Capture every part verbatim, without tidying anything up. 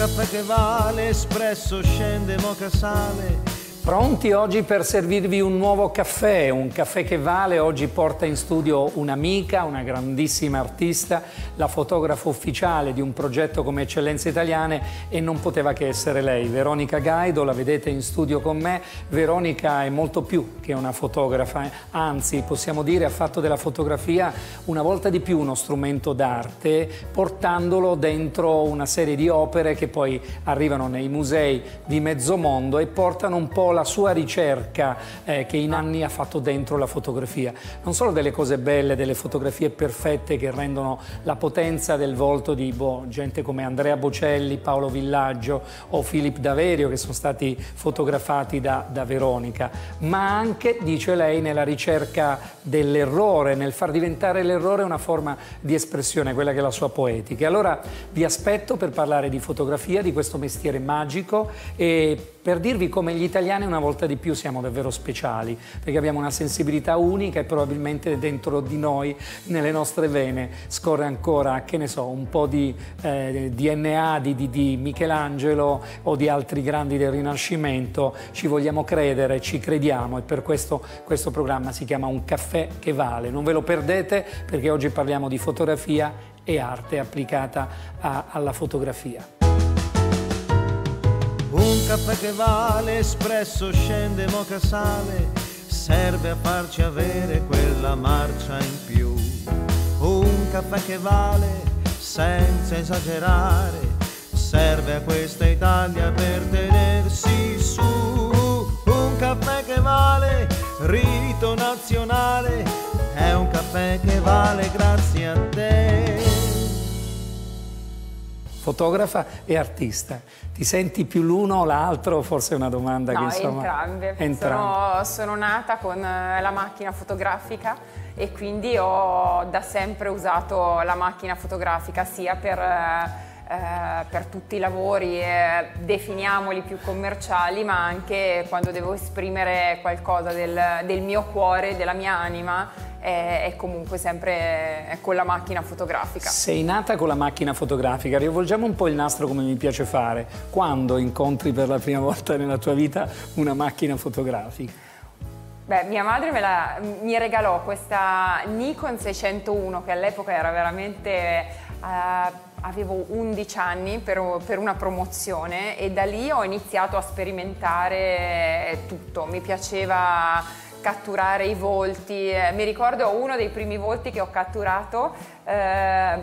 caffè che vale, espresso scende, moka sale. Pronti oggi per servirvi un nuovo caffè, un caffè che vale. Oggi porta in studio un'amica, una grandissima artista, la fotografa ufficiale di un progetto come Eccellenze Italiane, e non poteva che essere lei, Veronica Gaido. La vedete in studio con me. Veronica è molto più che una fotografa, anzi possiamo dire ha fatto della fotografia una volta di più uno strumento d'arte, portandolo dentro una serie di opere che poi arrivano nei musei di mezzo mondo e portano un po' la sua ricerca eh, che in anni ha fatto dentro la fotografia. Non solo delle cose belle, delle fotografie perfette che rendono la potenza del volto di boh, gente come Andrea Bocelli, Paolo Villaggio o Philip Daverio, che sono stati fotografati da, da Veronica, ma anche, dice lei, nella ricerca dell'errore, nel far diventare l'errore una forma di espressione, quella che è la sua poetica. Allora vi aspetto per parlare di fotografia, di questo mestiere magico, e per dirvi come gli italiani una volta di più siamo davvero speciali, perché abbiamo una sensibilità unica e probabilmente dentro di noi, nelle nostre vene, scorre ancora, che ne so, un po' di eh, D N A di, di, di Michelangelo o di altri grandi del Rinascimento. Ci vogliamo credere, ci crediamo, e per questo questo programma si chiama Un caffè che vale. Non ve lo perdete, perché oggi parliamo di fotografia e arte applicata a, alla fotografia. Un caffè che vale, espresso scende, moka sale, serve a farci avere quella marcia in più. Un caffè che vale, senza esagerare, serve a questa Italia per tenersi su. Un caffè che vale, rito nazionale, è un caffè che vale grazie a te. Fotografa e artista, ti senti più l'uno o l'altro? Forse è una domanda no, che insomma... entrambe. entrambe. Sono, sono nata con la macchina fotografica e quindi ho da sempre usato la macchina fotografica sia per, eh, per tutti i lavori, eh, definiamoli più commerciali, ma anche quando devo esprimere qualcosa del, del mio cuore, della mia anima. È comunque sempre con la macchina fotografica. Sei nata con la macchina fotografica, rivolgiamo un po' il nastro come mi piace fare. Quando incontri per la prima volta nella tua vita una macchina fotografica? Beh, mia madre me la, mi regalò questa Nikon seicentouno, che all'epoca era veramente... Eh, avevo undici anni per, per una promozione, e da lì ho iniziato a sperimentare tutto. Mi piaceva catturare i volti. Eh, mi ricordo uno dei primi volti che ho catturato eh,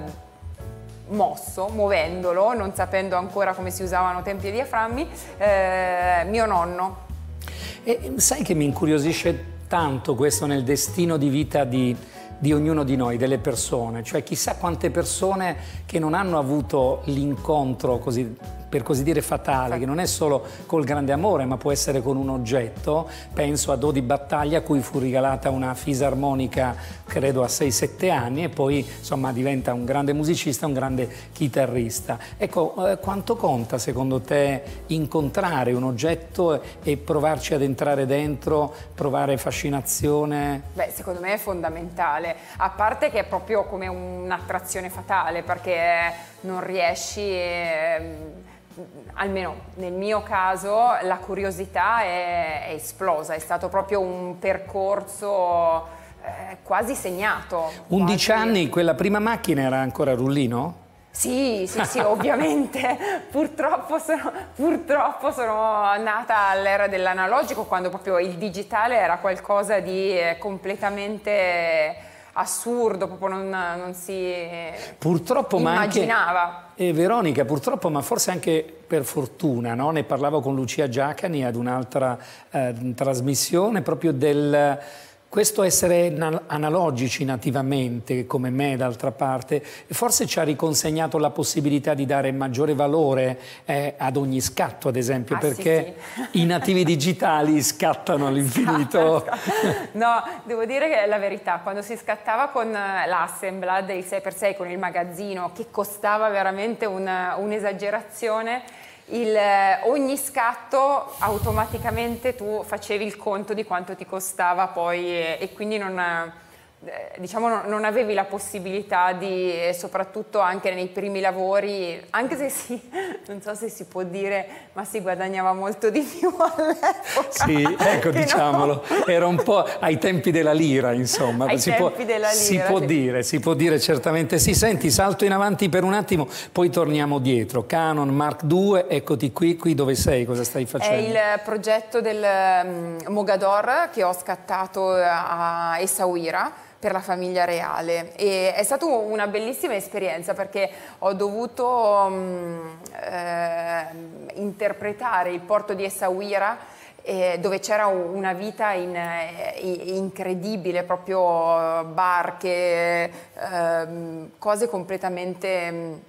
mosso, muovendolo, non sapendo ancora come si usavano tempi e diaframmi, eh, mio nonno. E sai che mi incuriosisce tanto questo nel destino di vita di, di ognuno di noi, delle persone, cioè chissà quante persone che non hanno avuto l'incontro così, per così dire, fatale, che non è solo col grande amore, ma può essere con un oggetto. Penso a Dodi Battaglia, a cui fu regalata una fisarmonica, credo a sei sette anni, e poi insomma diventa un grande musicista, un grande chitarrista. Ecco, eh, quanto conta secondo te incontrare un oggetto e provarci ad entrare dentro, provare fascinazione? Beh, secondo me è fondamentale, a parte che è proprio come un'attrazione fatale, perché non riesci... Eh, almeno nel mio caso la curiosità è, è esplosa, è stato proprio un percorso eh, quasi segnato. undici quasi... anni, quella prima macchina era ancora rullino? Sì, sì, sì, ovviamente. Purtroppo sono, purtroppo sono nata all'era dell'analogico, quando proprio il digitale era qualcosa di completamente... assurdo, proprio non, non si purtroppo, immaginava. Ma anche, eh, Veronica, purtroppo, ma forse anche per fortuna, no? Ne parlavo con Lucia Giacani ad un'altra eh, trasmissione, proprio del... questo essere analogici nativamente, come me d'altra parte, forse ci ha riconsegnato la possibilità di dare maggiore valore eh, ad ogni scatto, ad esempio, ah, perché sì, sì. i nativi digitali scattano all'infinito. No, devo dire che è la verità, quando si scattava con l'Assemblad del sei per sei, con il magazzino, che costava veramente un'esagerazione, Il, ogni scatto automaticamente tu facevi il conto di quanto ti costava poi, e, e quindi non, diciamo non avevi la possibilità di, soprattutto anche nei primi lavori, anche se si, non so se si può dire, ma si guadagnava molto di più all'epoca. Sì, ecco, diciamolo, no? Era un po' ai tempi della lira, insomma. Ai si tempi può, della lira. Si può sì. dire, si può dire certamente sì. Senti, salto in avanti per un attimo, poi torniamo dietro. Canon Mark due, eccoti qui, qui dove sei, cosa stai facendo? È il progetto del um, Mogador che ho scattato a Essaouira per la famiglia reale, e è stata una bellissima esperienza perché ho dovuto um, eh, interpretare il porto di Essaouira, eh, dove c'era una vita in, eh, incredibile, proprio barche, eh, cose completamente,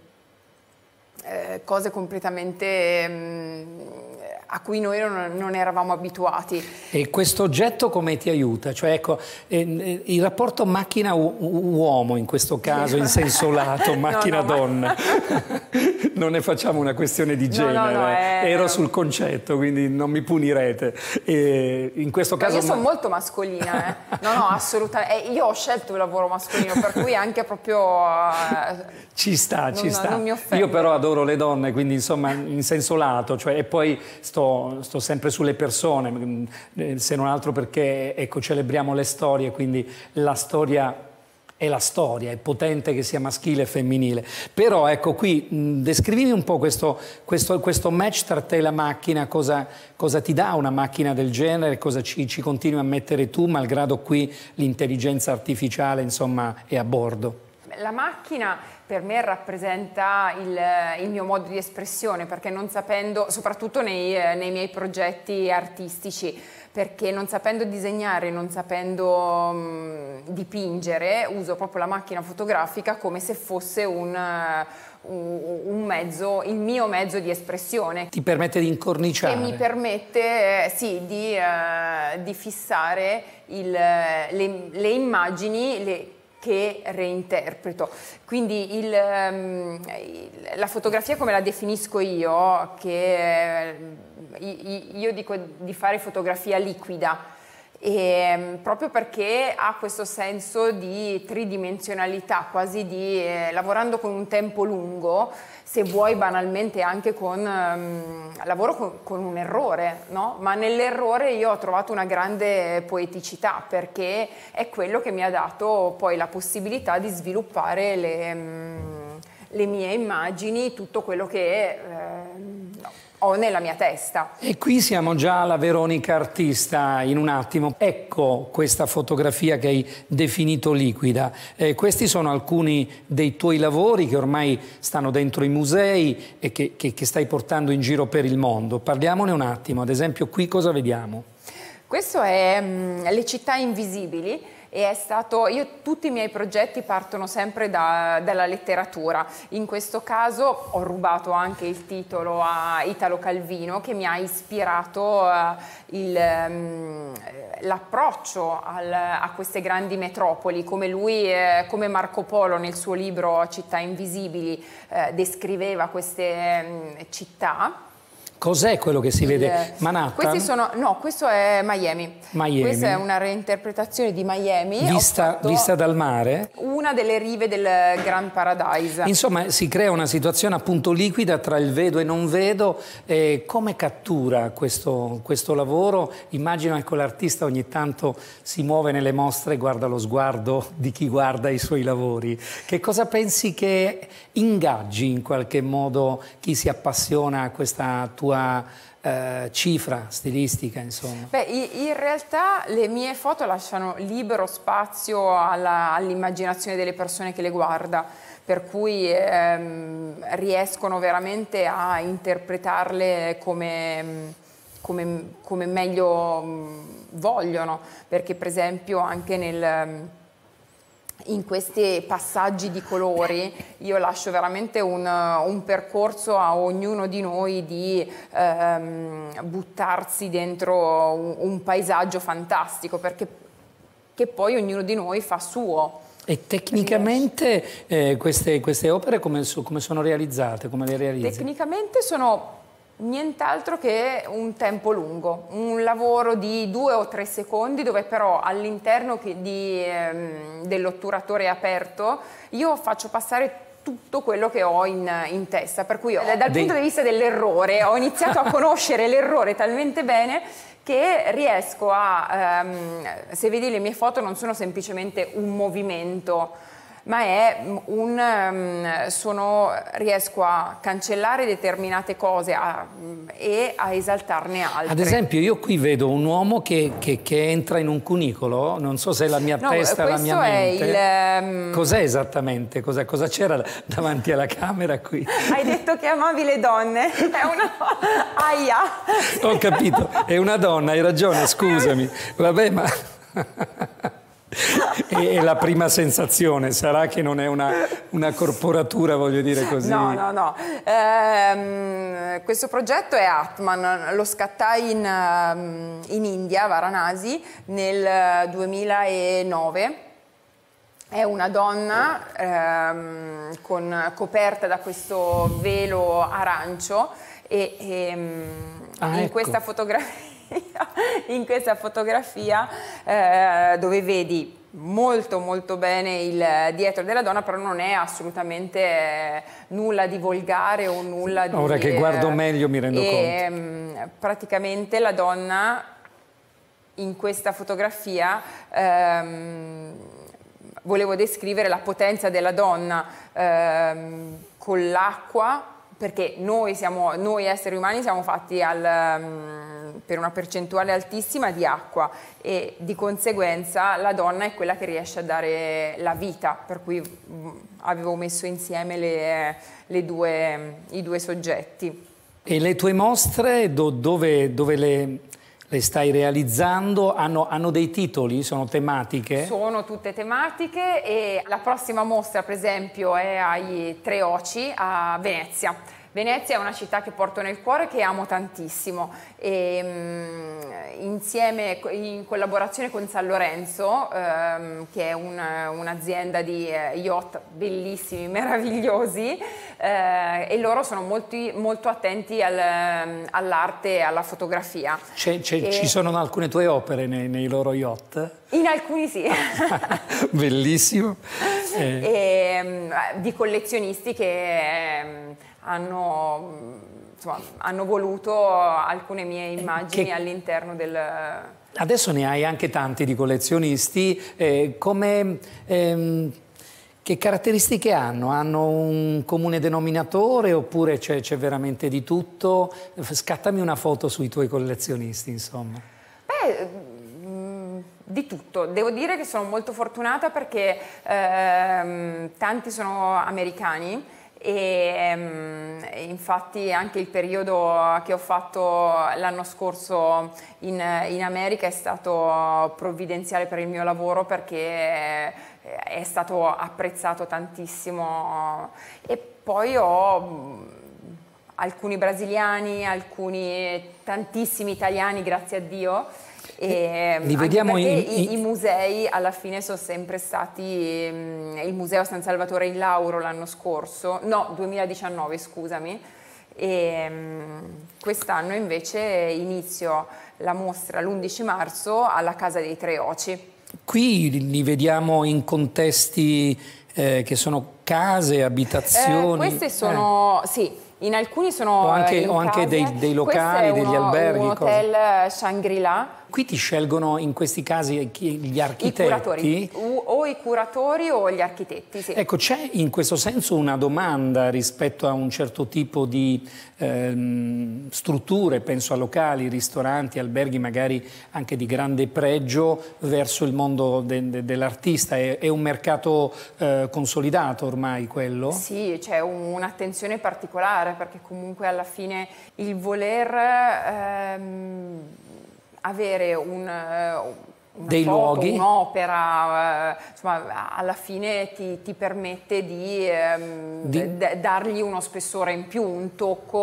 eh, cose completamente eh, a cui noi non, non eravamo abituati. E questo oggetto come ti aiuta? Cioè, ecco, eh, il rapporto macchina-uomo in questo caso, in senso lato, macchina-donna, no, no, ma... non ne facciamo una questione di genere, no, no, no, è... ero sul concetto, quindi non mi punirete. E in questo caso... Ma io sono molto mascolina, eh. no, no, assolutamente. Io ho scelto il lavoro mascolino, per cui anche proprio... Eh, ci sta, ci non, sta. Non mi offendo. Io però adoro le donne, quindi insomma in senso lato, cioè, e poi sto, sto sempre sulle persone, se non altro perché ecco, celebriamo le storie, quindi la storia è la storia, è potente che sia maschile e femminile. Però ecco qui, mh, descrivimi un po' questo, questo, questo match tra te e la macchina, cosa, cosa ti dà una macchina del genere, cosa ci, ci continui a mettere tu, malgrado qui l'intelligenza artificiale insomma è a bordo. La macchina per me rappresenta il, il mio modo di espressione, perché non sapendo, soprattutto nei, nei miei progetti artistici, perché non sapendo disegnare, non sapendo um, dipingere, uso proprio la macchina fotografica come se fosse un, un, un mezzo, il mio mezzo di espressione. Ti permette di incorniciare? Che mi permette, eh, sì, di, uh, di fissare il, le, le immagini, le, che reinterpreto. Quindi il, um, il, la fotografia come la definisco io, che uh, io dico di fare fotografia liquida, e, um, proprio perché ha questo senso di tridimensionalità, quasi di eh, lavorando con un tempo lungo, se vuoi banalmente anche con um, lavoro con, con un errore, no? Ma nell'errore io ho trovato una grande poeticità, perché è quello che mi ha dato poi la possibilità di sviluppare le, um, le mie immagini, tutto quello che eh, ho nella mia testa. E qui siamo già alla Veronica artista in un attimo. Ecco questa fotografia che hai definito liquida. Eh, questi sono alcuni dei tuoi lavori che ormai stanno dentro i musei e che, che, che stai portando in giro per il mondo. Parliamone un attimo. Ad esempio qui cosa vediamo? Questo è um, Le città invisibili. E è stato, io, tutti i miei progetti partono sempre da, dalla letteratura. In questo caso ho rubato anche il titolo a Italo Calvino, che mi ha ispirato uh, um, l'approccio a queste grandi metropoli, come lui, eh, come Marco Polo nel suo libro Città invisibili eh, descriveva queste um, città. Cos'è quello che si vede? Manhattan? Questi sono, no, questo è Miami. Miami. Questa è una reinterpretazione di Miami. Vista, vista dal mare? Una delle rive del Grand Paradise. Insomma, si crea una situazione appunto liquida tra il vedo e non vedo. Eh, come cattura questo, questo lavoro? Immagino che l'artista ogni tanto si muove nelle mostre e guarda lo sguardo di chi guarda i suoi lavori. Che cosa pensi che ingaggi in qualche modo chi si appassiona a questa tua eh, cifra stilistica, insomma? Beh, in realtà le mie foto lasciano libero spazio all'immaginazione delle persone che le guarda, per cui ehm, riescono veramente a interpretarle come, come, come meglio vogliono, perché per esempio anche nel... in questi passaggi di colori io lascio veramente un, un percorso a ognuno di noi di ehm, buttarsi dentro un, un paesaggio fantastico, perché che poi ognuno di noi fa suo. E tecnicamente eh, queste, queste opere come, come sono realizzate? Come le realizzi? Tecnicamente sono Nient'altro che un tempo lungo, un lavoro di due o tre secondi dove però all'interno ehm, dell'otturatore aperto io faccio passare tutto quello che ho in, in testa, per cui io, dal punto di vista dell'errore ho iniziato a conoscere l'errore talmente bene che riesco a, ehm, se vedi le mie foto non sono semplicemente un movimento, ma è un, sono, riesco a cancellare determinate cose a, e a esaltarne altre. Ad esempio io qui vedo un uomo che, che, che entra in un cunicolo, non so se è la mia no, testa o la mia mente. È il, um... Cos'è esattamente? Cosa, cosa c'era davanti alla camera qui? Hai detto che amavi le donne? È una... Aia! Ho capito, è una donna, hai ragione, scusami. Vabbè, ma... E la prima sensazione sarà che non è una, una corporatura, voglio dire così. No, no, no. Ehm, questo progetto è Atman, lo scattai in, in India, a Varanasi, nel duemilanove. È una donna ehm, con, coperta da questo velo arancio e, e ah, in ecco. questa fotografia in questa fotografia eh, dove vedi molto molto bene il dietro della donna, però non è assolutamente eh, nulla di volgare o nulla di... Ora che guardo meglio mi rendo e, conto. Mh, praticamente la donna in questa fotografia ehm, volevo descrivere la potenza della donna ehm, con l'acqua, perché noi, siamo, noi esseri umani siamo fatti al, um, per una percentuale altissima di acqua e di conseguenza la donna è quella che riesce a dare la vita, per cui um, avevo messo insieme le, le due, i due soggetti. E le tue mostre do, dove, dove le, le stai realizzando? Hanno, hanno dei titoli? Sono tematiche? Sono tutte tematiche e la prossima mostra per esempio è ai Tre Oci a Venezia. Venezia è una città che porto nel cuore, che amo tantissimo e mh, insieme, in collaborazione con San Lorenzo, ehm, che è un'azienda un di eh, yacht bellissimi, meravigliosi, eh, e loro sono molti, molto attenti al, all'arte e alla fotografia. C'è, c'è, e... Ci sono alcune tue opere nei, nei loro yacht? In alcuni sì. Bellissimo. Eh. E, di collezionisti che... Hanno, insomma, hanno voluto alcune mie immagini che... all'interno del... Adesso ne hai anche tanti di collezionisti, eh, come, ehm, che caratteristiche hanno? Hanno un comune denominatore oppure c'è veramente di tutto? Scattami una foto sui tuoi collezionisti, insomma. Beh, di tutto. Devo dire che sono molto fortunata perché ehm, tanti sono americani. E um, infatti anche il periodo che ho fatto l'anno scorso in, in America è stato provvidenziale per il mio lavoro perché è stato apprezzato tantissimo e poi ho alcuni brasiliani, alcuni tantissimi italiani, grazie a Dio. E li vediamo in, in... I, i musei alla fine sono sempre stati mh, il Museo San Salvatore in Lauro l'anno scorso, no duemiladiciannove scusami, e mh, quest'anno invece inizio la mostra l'undici marzo alla Casa dei Tre Oci. Qui li vediamo in contesti eh, che sono case, abitazioni. Eh, queste sono, eh. sì. In alcuni sono o anche, in o anche dei, dei locali, uno, degli alberghi. Un hotel cose. Shangri-La. Qui ti scelgono in questi casi gli architetti? I curatori, o i curatori o gli architetti, sì. Ecco, c'è in questo senso una domanda rispetto a un certo tipo di ehm, strutture, penso a locali, ristoranti, alberghi magari anche di grande pregio verso il mondo de, de, dell'artista. È, è un mercato eh, consolidato ormai quello? Sì, c'è un'attenzione particolare perché comunque alla fine il voler... Ehm, avere un, una dei foto, luoghi, un'opera, eh, insomma, alla fine ti, ti permette di, ehm, di... dargli uno spessore in più, un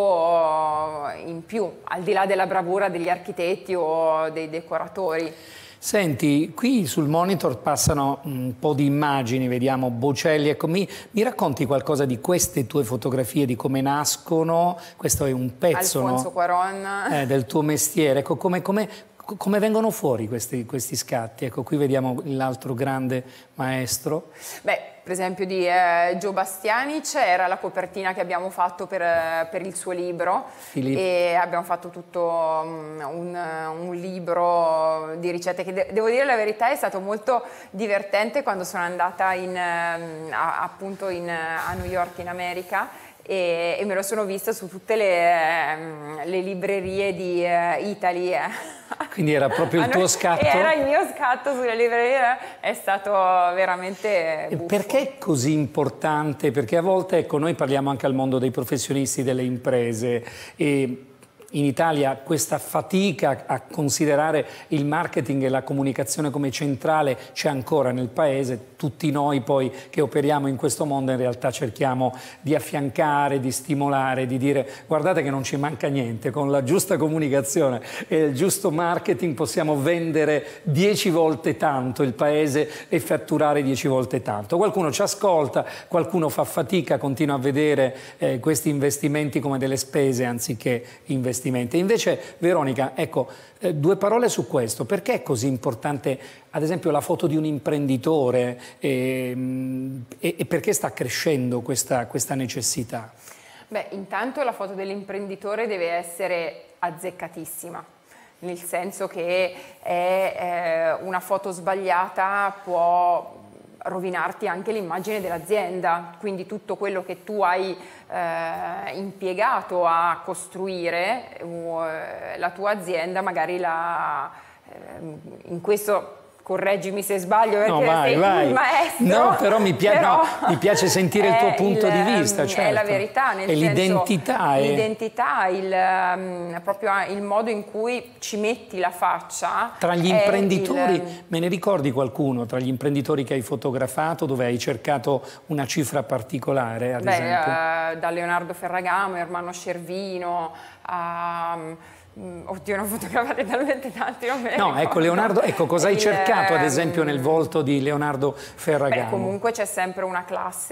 tocco in più, al di là della bravura degli architetti o dei decoratori. Senti, qui sul monitor passano un po' di immagini, vediamo Bocelli, ecco, mi, mi racconti qualcosa di queste tue fotografie, di come nascono? Questo è un pezzo, Alfonso no? Cuarón. Eh, del tuo mestiere, ecco, come, come, come vengono fuori questi, questi scatti? Ecco, qui vediamo l'altro grande maestro. Beh, per esempio di eh, Gio Bastianic era la copertina che abbiamo fatto per, per il suo libro. Filippo. E abbiamo fatto tutto um, un, un libro di ricette che de devo dire la verità è stato molto divertente quando sono andata in, uh, a, appunto in, uh, a New York in America. E, e me lo sono vista su tutte le, um, le librerie di uh, Italy. Quindi era proprio il tuo scatto? Era il mio scatto sulle librerie, è stato veramente buffo. Perché è così importante? Perché a volte, ecco, noi parliamo anche al mondo dei professionisti, delle imprese, e in Italia questa fatica a considerare il marketing e la comunicazione come centrale c'è ancora nel paese. Tutti noi poi che operiamo in questo mondo in realtà cerchiamo di affiancare, di stimolare, di dire guardate che non ci manca niente, con la giusta comunicazione e il giusto marketing possiamo vendere dieci volte tanto il paese e fatturare dieci volte tanto. Qualcuno ci ascolta, qualcuno fa fatica, continua a vedere eh, questi investimenti come delle spese anziché investimenti. Invece, Veronica, ecco, eh, due parole su questo. Perché è così importante, ad esempio, la foto di un imprenditore e, e, e perché sta crescendo questa, questa necessità? Beh, intanto la foto dell'imprenditore deve essere azzeccatissima, nel senso che è, eh, una foto sbagliata può rovinarti anche l'immagine dell'azienda, quindi tutto quello che tu hai eh, impiegato a costruire eh, la tua azienda magari la, eh, in questo correggimi se sbaglio perché no, vai, sei vai. un maestro. No, però mi, pia però no, mi piace sentire il tuo punto il, di vista. Certo. È la verità, nel e senso l'identità. L'identità, il, um, proprio il modo in cui ci metti la faccia. Tra gli imprenditori, il... me ne ricordi qualcuno, tra gli imprenditori che hai fotografato, dove hai cercato una cifra particolare, ad Beh, esempio? Uh, da Leonardo Ferragamo, Ermanno Scervino, a... Oddio, ne ho fotografate talmente tanti, non me ne No, ricordo. ecco, Leonardo, ecco, cosa hai il, cercato, ad esempio, nel volto di Leonardo Ferragamo? Beh, comunque c'è sempre una classe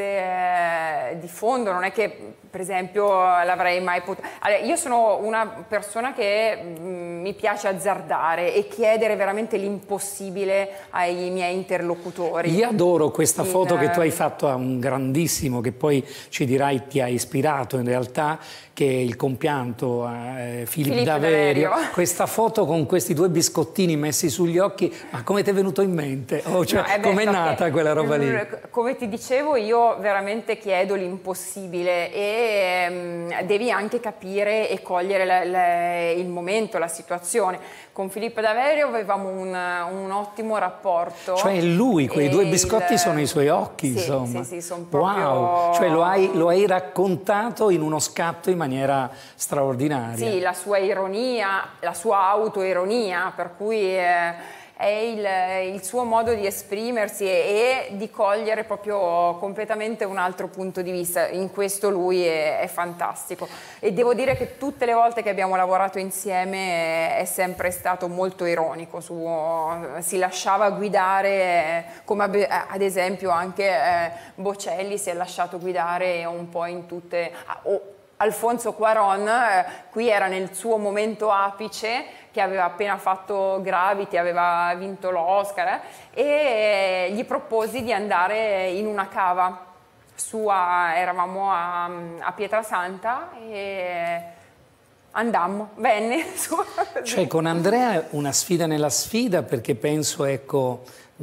eh, di fondo, non è che, per esempio, l'avrei mai potuto... Allora, io sono una persona che mh, mi piace azzardare e chiedere veramente l'impossibile ai miei interlocutori. Io adoro questa in, foto che tu hai fatto a un grandissimo, che poi ci dirai ti ha ispirato in realtà, che è il compianto a eh, Filippo Daverio. Questa foto con questi due biscottini messi sugli occhi, ma come ti è venuto in mente? Oh, cioè, no, com'è nata quella roba lì? Come ti dicevo, io veramente chiedo l'impossibile e um, devi anche capire e cogliere la, la, il momento, la situazione. Con Filippo Daverio avevamo un, un ottimo rapporto. Cioè lui, quei due biscotti il... sono i suoi occhi, sì, insomma. Sì, sì, sono proprio... Wow, cioè lo hai, lo hai raccontato in uno scatto in maniera straordinaria. Sì, la sua ironia, la sua autoironia, per cui eh, è il, il suo modo di esprimersi e, e di cogliere proprio completamente un altro punto di vista. In questo lui è, è fantastico e devo dire che tutte le volte che abbiamo lavorato insieme è, è sempre stato molto ironico, su, si lasciava guidare, come ad esempio anche eh, Bocelli si è lasciato guidare un po' in tutte... Oh, Alfonso Cuarón eh, qui era nel suo momento apice, che aveva appena fatto Gravity, aveva vinto l'Oscar eh, e gli proposi di andare in una cava su a, eravamo a, a Pietrasanta e andammo, venne su. Cioè con Andrea una sfida nella sfida, perché penso, ecco,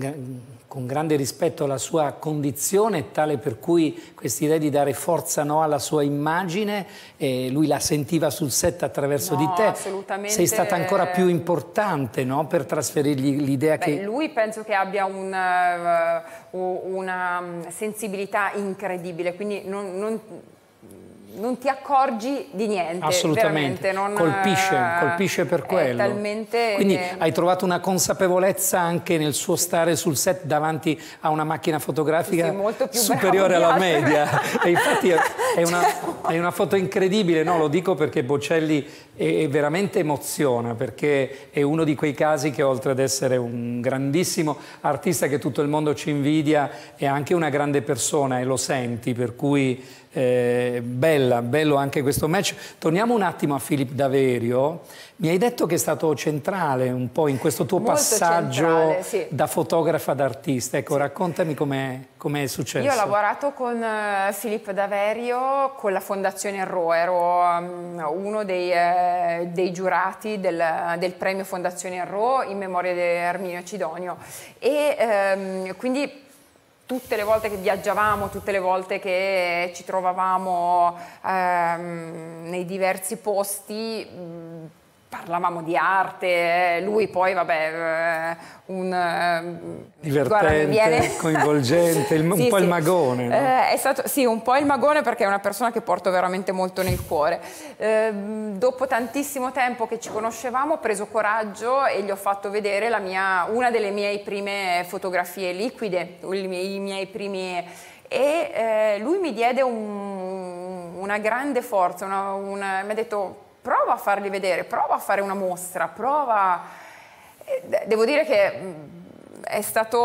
con grande rispetto alla sua condizione, tale per cui questa idea di dare forza, no, alla sua immagine, eh, lui la sentiva sul set attraverso no, di te. Assolutamente. Sei stata ancora più importante, no, per trasferirgli l'idea che... Lui penso che abbia un, uh, una sensibilità incredibile, quindi non, non non ti accorgi di niente. Assolutamente, non, colpisce, colpisce per quello. Talmente Quindi che... hai trovato una consapevolezza anche nel suo stare sul set davanti a una macchina fotografica sì, molto più superiore alla media. E infatti è, è, una, Cioè... è una foto incredibile, no? Lo dico perché Bocelli è, è veramente emoziona, perché è uno di quei casi che oltre ad essere un grandissimo artista che tutto il mondo ci invidia, è anche una grande persona e lo senti, per cui Eh, bella, bello anche questo match. Torniamo un attimo a Philippe Daverio. Mi hai detto che è stato centrale un po' in questo tuo Molto passaggio sì. da fotografa ad artista. Ecco, sì. Raccontami com'è com successo. Io ho lavorato con uh, Philippe Daverio con la Fondazione Erro, ero um, uno dei, uh, dei giurati del, del premio Fondazione Erro in memoria di Erminio Cidonio e um, quindi tutte le volte che viaggiavamo, tutte le volte che ci trovavamo ehm, nei diversi posti, mh, parlavamo di arte, lui poi vabbè, un... divertente, guarda, viene... coinvolgente, il, un sì, po' sì. il magone. No? Eh, è stato, sì, un po' il magone perché è una persona che porto veramente molto nel cuore. Eh, dopo tantissimo tempo che ci conoscevamo ho preso coraggio e gli ho fatto vedere la mia, una delle mie prime fotografie liquide, i miei, i miei primi... E eh, lui mi diede un, una grande forza, una, una, mi ha detto prova a farli vedere, prova a fare una mostra, prova... Devo dire che è stato,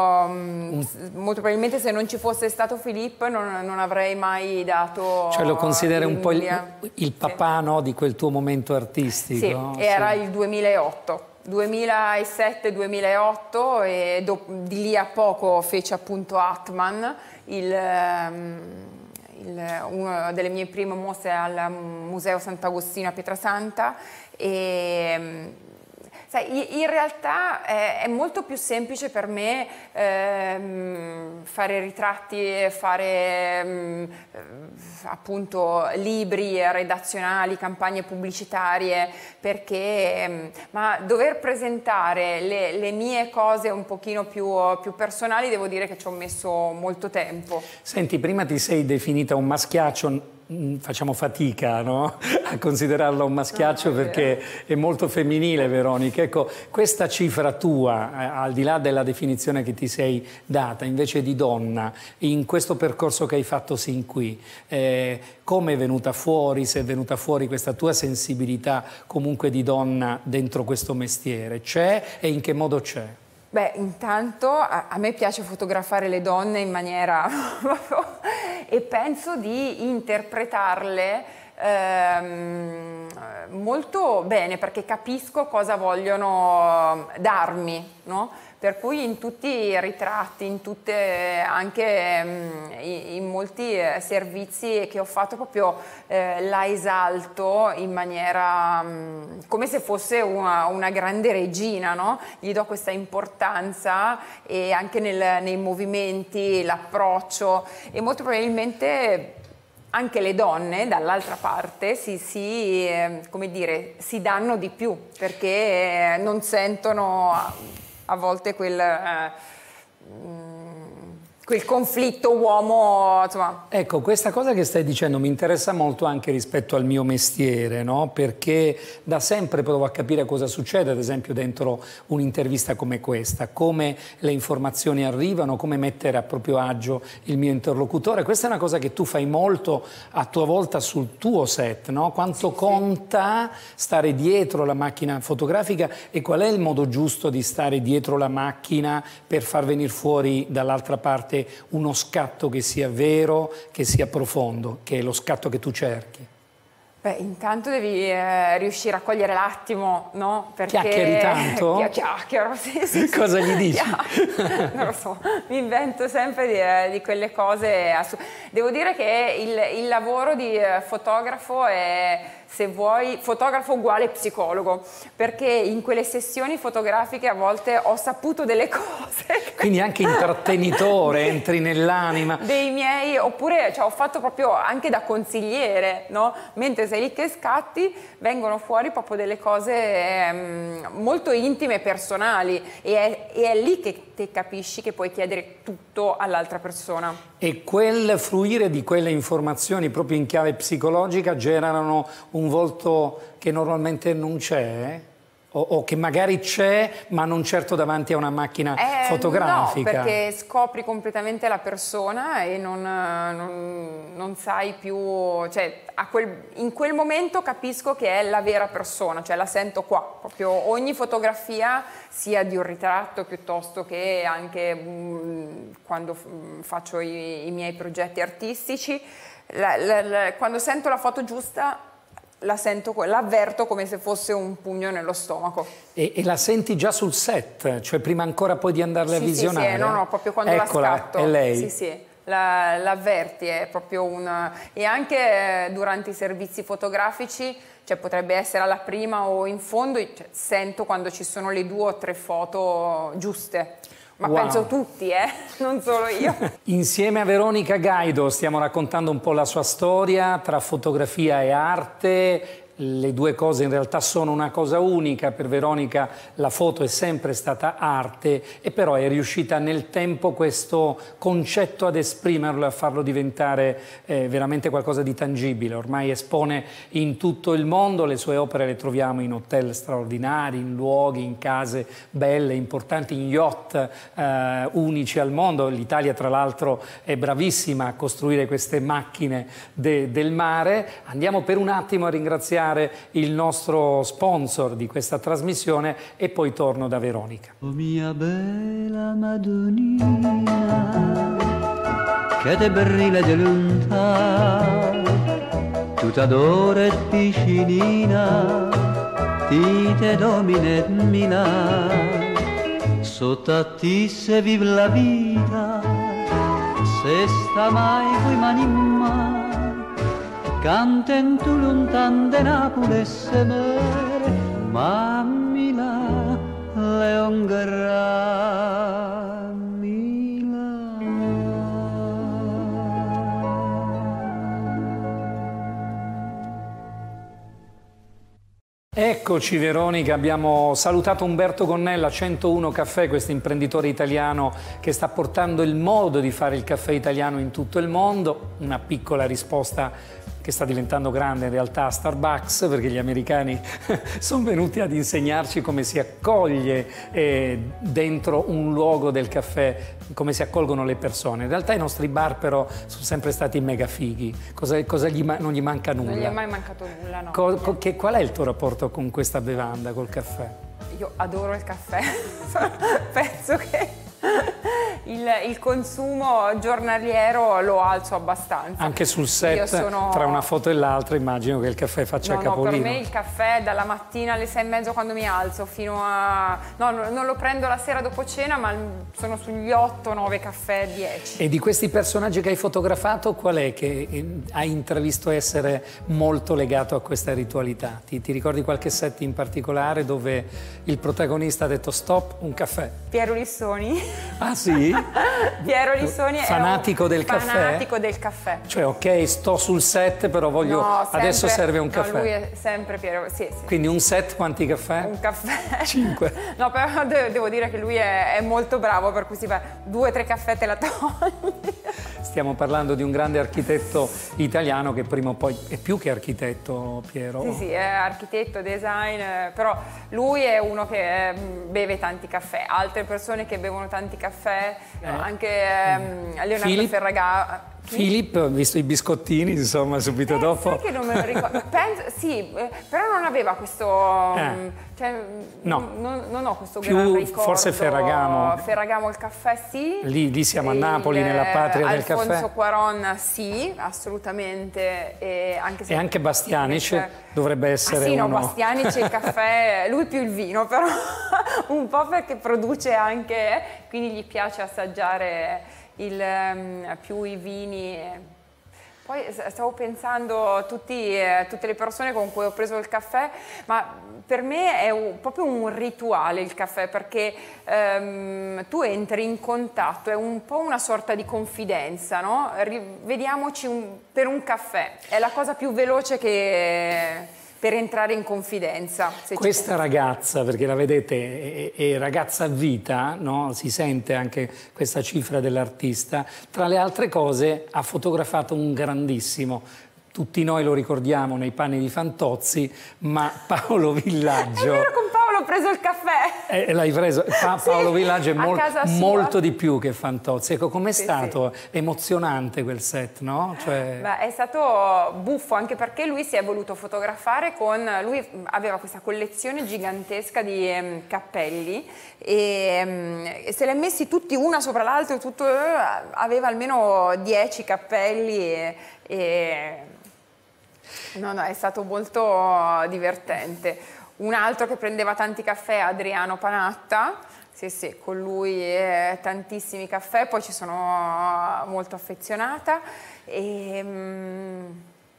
molto probabilmente se non ci fosse stato Philippe non, non avrei mai dato... Cioè lo consideri un po' il, il papà, sì. No, di quel tuo momento artistico? Sì, era sì. il duemilaotto. duemilasette duemilaotto e do, di lì a poco fece appunto Atman, il... Il, una delle mie prime mostre al Museo Sant'Agostino a Pietrasanta e sai, in realtà è, è molto più semplice per me ehm, fare ritratti, fare ehm, appunto libri redazionali, campagne pubblicitarie, perché ehm, ma dover presentare le, le mie cose un pochino più, più personali devo dire che ci ho messo molto tempo. Senti, prima ti sei definita un maschiaccio, facciamo fatica, no? A considerarla un maschiaccio no, perché è molto femminile, Veronica. Ecco, questa cifra tua, eh, al di là della definizione che ti sei data, invece di donna, in questo percorso che hai fatto sin qui, eh, come è venuta fuori, se è venuta fuori questa tua sensibilità comunque di donna dentro questo mestiere? C'è e in che modo c'è? Beh, intanto a, a me piace fotografare le donne in maniera e penso di interpretarle ehm, molto bene perché capisco cosa vogliono darmi, no? Per cui in tutti i ritratti, in tutte, anche mh, in molti eh, servizi che ho fatto proprio eh, la esalto in maniera mh, come se fosse una, una grande regina, no? Gli do questa importanza e anche nel, nei movimenti, l'approccio e molto probabilmente anche le donne dall'altra parte si, si, eh, come dire, si danno di più perché non sentono a volte quel, eh, quel conflitto uomo, insomma. Ecco, questa cosa che stai dicendo mi interessa molto anche rispetto al mio mestiere, no? Perché da sempre provo a capire cosa succede, ad esempio dentro un'intervista come questa, come le informazioni arrivano, come mettere a proprio agio il mio interlocutore. Questa è una cosa che tu fai molto a tua volta sul tuo set, no? Quanto sì, conta sì. stare dietro la macchina fotografica e qual è il modo giusto di stare dietro la macchina per far venire fuori dall'altra parte uno scatto che sia vero, che sia profondo, che è lo scatto che tu cerchi? Beh, intanto devi eh, riuscire a cogliere l'attimo, no? Perché... Chiacchieri tanto? Chiacchiero, sì, sì, sì. Cosa gli dici? Non lo so, mi invento sempre di, di quelle cose. Devo dire che il, il lavoro di fotografo è se vuoi, fotografo uguale psicologo, perché in quelle sessioni fotografiche a volte ho saputo delle cose. Quindi anche intrattenitore, entri nell'anima. Dei miei, oppure cioè, ho fatto proprio anche da consigliere, no? Mentre sei lì che scatti, vengono fuori proprio delle cose ehm, molto intime e personali, e è, e è lì che te capisci che puoi chiedere tutto all'altra persona. E quel fruire di quelle informazioni proprio in chiave psicologica generano un volto che normalmente non c'è? O, o che magari c'è, ma non certo davanti a una macchina eh, fotografica? No, perché scopri completamente la persona e non, non, non sai più... Cioè, a quel, in quel momento capisco che è la vera persona, cioè la sento qua. Proprio ogni fotografia, sia di un ritratto piuttosto che anche mh, quando faccio i, i miei progetti artistici, la, la, la, quando sento la foto giusta... la sento, l'avverto come se fosse un pugno nello stomaco. E, e la senti già sul set? Cioè prima ancora poi di andarle sì, a visionare? Sì, sì, no, no, proprio quando Eccola, la scatto. È lei? Sì, sì, la, l'avverti, è proprio un... E anche durante i servizi fotografici, cioè potrebbe essere alla prima o in fondo, cioè, sento quando ci sono le due o tre foto giuste. Ma wow. Penso tutti, eh? Non solo io. Insieme a Veronica Gaido stiamo raccontando un po' la sua storia tra fotografia e arte. Le due cose in realtà sono una cosa unica. Per Veronica la foto è sempre stata arte, e però è riuscita nel tempo questo concetto ad esprimerlo e a farlo diventare eh, veramente qualcosa di tangibile. Ormai espone in tutto il mondo, le sue opere le troviamo in hotel straordinari, in luoghi, in case belle, importanti, in yacht eh, unici al mondo. L'Italia tra l'altro è bravissima a costruire queste macchine de- del mare. Andiamo per un attimo a ringraziare il nostro sponsor di questa trasmissione e poi torno da Veronica. Oh mia bella Madonnina, che te brilla di lontano, tutta d'oro e piscinina, ti te domina Milano, sotto a ti se vive la vita, se sta mai coi mani in mano, canten tu lontan de Naples e mere, mammila Leon Garra Eccoci Veronica, abbiamo salutato Umberto Gonnella, centouno Caffè, questo imprenditore italiano che sta portando il modo di fare il caffè italiano in tutto il mondo. Una piccola risposta che sta diventando grande in realtà a Starbucks, perché gli americani sono venuti ad insegnarci come si accoglie eh, dentro un luogo del caffè, come si accolgono le persone. In realtà i nostri bar però sono sempre stati mega fighi, cosa, cosa gli non gli manca nulla. Non gli è mai mancato nulla, no. Co, co, che, qual è il tuo rapporto con questa bevanda, col caffè? Io adoro il caffè, penso che il, il consumo giornaliero lo alzo abbastanza. Anche sul set, sono... tra una foto e l'altra, immagino che il caffè faccia no, capolino. No, per me il caffè dalla mattina alle sei e mezzo quando mi alzo fino a... No, non lo prendo la sera dopo cena, ma sono sugli otto nove caffè, dieci. E di questi personaggi che hai fotografato, qual è che hai intravisto essere molto legato a questa ritualità? Ti, ti ricordi qualche set in particolare dove il protagonista ha detto stop, un caffè? Piero Lissoni. Ah sì? Piero Lissoni fanatico è un del caffè? Fanatico del caffè. Cioè ok, sto sul set però voglio... No, sempre, adesso serve un caffè. No, lui è sempre Piero, sì, sì. Quindi un set quanti caffè? Un caffè. Cinque. No, però devo dire che lui è, è molto bravo, per cui si fa due o tre caffè te la togli. Stiamo parlando di un grande architetto italiano che prima o poi è più che architetto, Piero. Sì, sì, è architetto, design, però lui è uno che beve tanti caffè. Altre persone che bevono tanti caffè, eh. anche eh, Leonardo Philip, Ferragamo. Filippo, ho visto i biscottini, insomma, subito eh, dopo. Sai che non me lo ricordo. Penso, sì, eh, però non aveva questo... Eh. Cioè, no. non, non ho questo più gran ricordo. Forse Ferragamo. Ferragamo il caffè, sì. Lì, lì siamo a Napoli, il, nella patria del Alfonso caffè. Alfonso Cuaron, sì, assolutamente. E anche, se e anche Bastianic dovrebbe essere ah, sì, uno... no, Bastianic il caffè, lui più il vino, però un po' perché produce anche, quindi gli piace assaggiare il, um, più i vini. Poi stavo pensando a tutti, eh, tutte le persone con cui ho preso il caffè, ma per me è un, proprio un rituale il caffè, perché ehm, tu entri in contatto, è un po' una sorta di confidenza, no? Vediamoci un, per un caffè, è la cosa più veloce che... per entrare in confidenza. Se Questa ragazza, perché la vedete, è, è ragazza a vita, no? Si sente anche questa cifra dell'artista, tra le altre cose ha fotografato un grandissimo, tutti noi lo ricordiamo nei panni di Fantozzi, ma Paolo Villaggio... È vero, con Paolo ho preso il caffè! Eh, l'hai preso? Pa sì, Paolo Villaggio è mol molto di più che Fantozzi. Ecco, com'è sì, stato sì. emozionante quel set, no? Cioè... Beh, è stato buffo, anche perché lui si è voluto fotografare con... Lui aveva questa collezione gigantesca di um, cappelli e, um, e se li ha messi tutti una sopra l'altro, tutto, uh, aveva almeno dieci cappelli e... e... No, no, è stato molto divertente. Un altro che prendeva tanti caffè è Adriano Panatta, sì sì, con lui eh, tantissimi caffè, poi ci sono molto affezionata. E, um,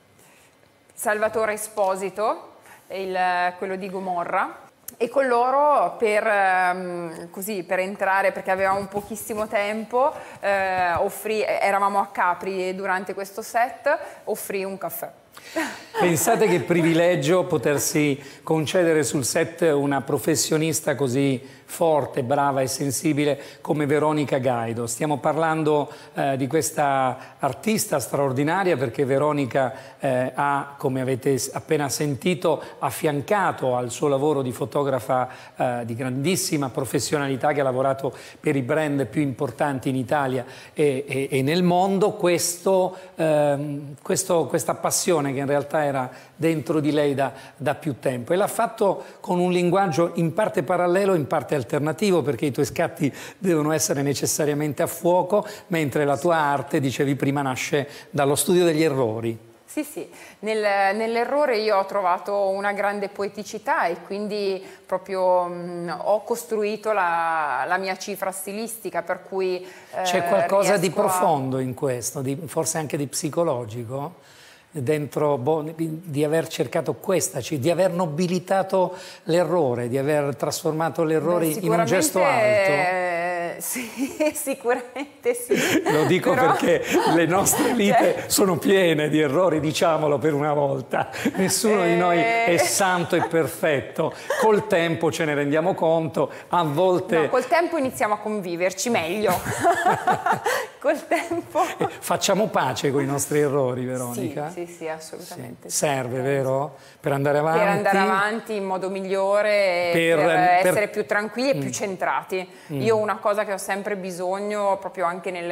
Salvatore Esposito, il, quello di Gomorra. E con loro per, um, così, per entrare, perché avevamo pochissimo tempo, eh, offrì, eravamo a Capri durante questo set, offrì un caffè. Pensate che privilegio potersi concedere sul set una professionista così forte, brava e sensibile come Veronica Gaido. Stiamo parlando eh, di questa artista straordinaria, perché Veronica eh, ha, come avete appena sentito, affiancato al suo lavoro di fotografa eh, di grandissima professionalità, che ha lavorato per i brand più importanti in Italia e, e, e nel mondo, questo, eh, questo, questa passione che in realtà era dentro di lei da, da più tempo, e l'ha fatto con un linguaggio in parte parallelo, in parte alternativo, perché i tuoi scatti devono essere necessariamente a fuoco, mentre la tua arte, dicevi prima, nasce dallo studio degli errori. Sì, sì, Nel, nell'errore io ho trovato una grande poeticità e quindi proprio mh, ho costruito la, la mia cifra stilistica, per cui eh, c'è qualcosa di a... profondo in questo, di, forse anche di psicologico? Dentro boh, di aver cercato questa, di aver nobilitato l'errore, di aver trasformato l'errore in un gesto alto? Eh, sì, sicuramente sì. Lo dico Però... perché le nostre vite cioè... sono piene di errori, diciamolo per una volta. Nessuno eh... di noi è santo e perfetto. Col tempo ce ne rendiamo conto, a volte... No, col tempo iniziamo a conviverci meglio. Col tempo... Eh, facciamo pace con i nostri errori, Veronica? Sì, sì. Sì, assolutamente. Sì. Serve, vero? Per andare avanti. Per andare avanti in modo migliore, per, per essere per... più tranquilli e mm. più centrati. Mm. Io ho una cosa che ho sempre bisogno, proprio anche nel,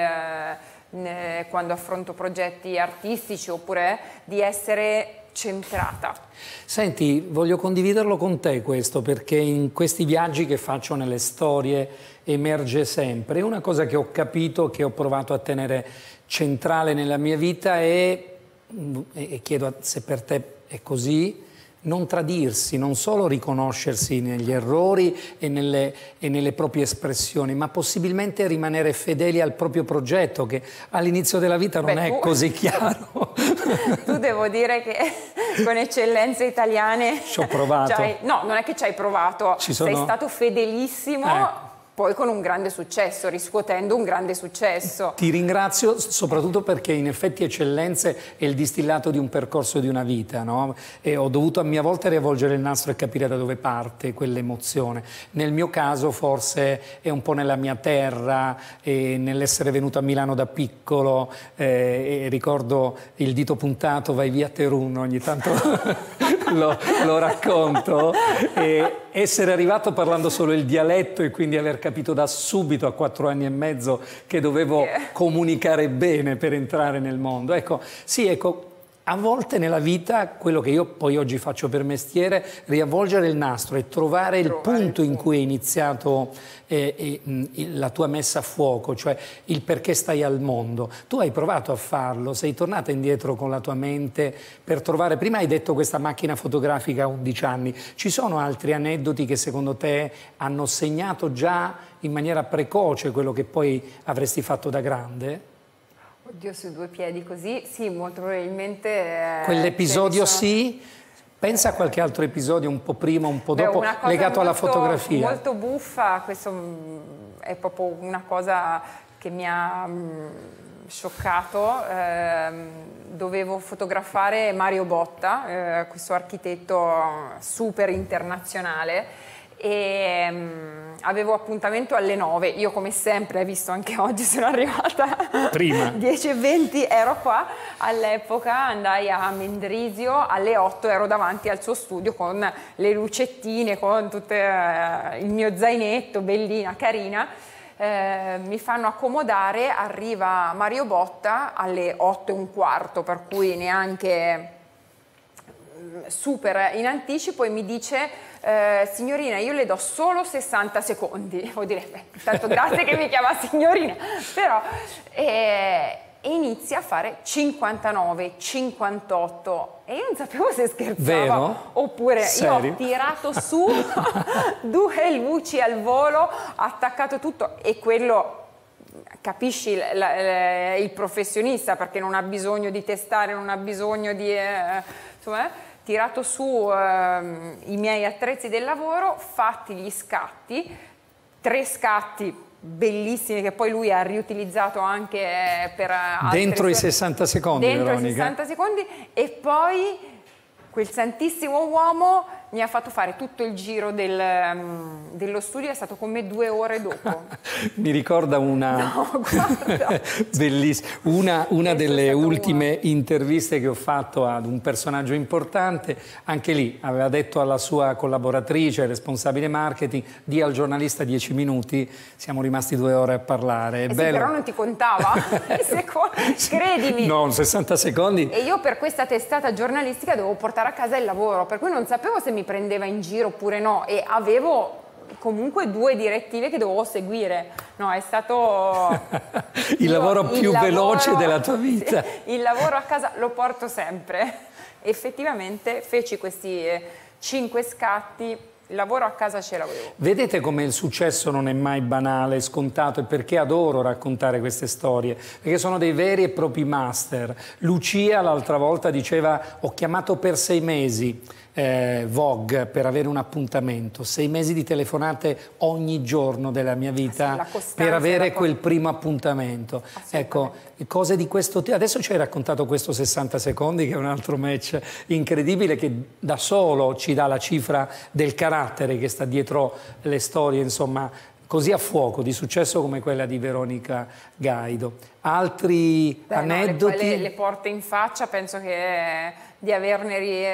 nel, quando affronto progetti artistici, oppure di essere centrata. Senti, voglio condividerlo con te questo, perché in questi viaggi che faccio nelle storie emerge sempre. Una cosa che ho capito, che ho provato a tenere centrale nella mia vita è, e chiedo se per te è così, non tradirsi, non solo riconoscersi negli errori e nelle, e nelle proprie espressioni, ma possibilmente rimanere fedeli al proprio progetto, che all'inizio della vita non Beh, è tu... così chiaro. Tu devo dire che con Eccellenze Italiane ci ho provato. No, non è che ci hai provato, ci sono... sei stato fedelissimo. Eh. Poi con un grande successo, riscuotendo un grande successo. Ti ringrazio soprattutto perché in effetti Eccellenze è il distillato di un percorso di una vita, no? E ho dovuto a mia volta riavvolgere il nastro e capire da dove parte quell'emozione. Nel mio caso forse è un po' nella mia terra, e nell'essere venuto a Milano da piccolo, eh, e ricordo il dito puntato, vai via Terun, ogni tanto lo, lo racconto, e essere arrivato parlando solo il dialetto e quindi aver capito da subito a quattro anni e mezzo che dovevo yeah. comunicare bene per entrare nel mondo. Ecco, sì, ecco, a volte nella vita, quello che io poi oggi faccio per mestiere, riavvolgere il nastro e trovare il trovare punto il in cui è iniziato eh, eh, la tua messa a fuoco, cioè il perché stai al mondo. Tu hai provato a farlo, sei tornata indietro con la tua mente per trovare, prima hai detto questa macchina fotografica a undici anni, ci sono altri aneddoti che secondo te hanno segnato già in maniera precoce quello che poi avresti fatto da grande? Oddio, su due piedi così, sì, molto probabilmente... Eh, Quell'episodio sono... sì? Pensa a qualche altro episodio un po' prima, un po' Beh, dopo, legato molto, alla fotografia. Molto buffa, questo è proprio una cosa che mi ha mh, scioccato. Eh, dovevo fotografare Mario Botta, eh, questo architetto super internazionale, e um, avevo appuntamento alle nove. Io, come sempre, hai visto anche oggi, sono arrivata prima dieci e venti, ero qua. All'epoca andai a Mendrisio, alle otto ero davanti al suo studio con le lucettine, con tutto eh, il mio zainetto, bellina, carina. Eh, mi fanno accomodare, arriva Mario Botta alle otto e un quarto, per cui neanche super in anticipo, e mi dice: Eh, signorina, io le do solo sessanta secondi. Vuol dire, beh, tanto grazie che mi chiama signorina, però eh, e inizia a fare cinquantanove, cinquantotto, e io non sapevo se scherzava. Vero? Oppure Serio? Io ho tirato su due luci al volo, attaccato tutto, e quello, capisci la, la, il professionista, perché non ha bisogno di testare, non ha bisogno di eh, insomma, eh, tirato su eh, i miei attrezzi del lavoro, fatti gli scatti, tre scatti bellissimi che poi lui ha riutilizzato anche per altre dentro sue... i sessanta secondi, dentro Veronica. i sessanta secondi, e poi quel santissimo uomo mi ha fatto fare tutto il giro del, um, dello studio, è stato con me due ore dopo. Mi ricorda una, no, guarda. bellissima, una, una delle ultime uno. interviste che ho fatto ad un personaggio importante. Anche lì aveva detto alla sua collaboratrice, responsabile marketing: di al giornalista dieci minuti. Siamo rimasti due ore a parlare. È eh bello. Sì, però non ti contava i secondi, credimi. No, sessanta secondi. E io per questa testata giornalistica dovevo portare a casa il lavoro, per cui non sapevo se mi prendeva in giro oppure no, e avevo comunque due direttive che dovevo seguire. No, è stato il io, lavoro più il veloce lavoro, della tua vita. Sì, il lavoro a casa lo porto sempre. Effettivamente feci questi eh, cinque scatti. Il lavoro a casa ce l'avevo. Vedete come il successo non è mai banale, scontato, e perché adoro raccontare queste storie, perché sono dei veri e propri master. Lucia l'altra volta diceva: ho chiamato per sei mesi eh, Vogue per avere un appuntamento, sei mesi di telefonate ogni giorno della mia vita sì, per avere quel primo appuntamento. Ecco, cose di questo tipo. Adesso ci hai raccontato questo sessanta secondi, che è un altro match incredibile, che da solo ci dà la cifra del carattere che sta dietro le storie, insomma, così a fuoco, di successo come quella di Veronica Gaido. Altri Beh, aneddoti? No, le, le porte in faccia, penso che di averne ri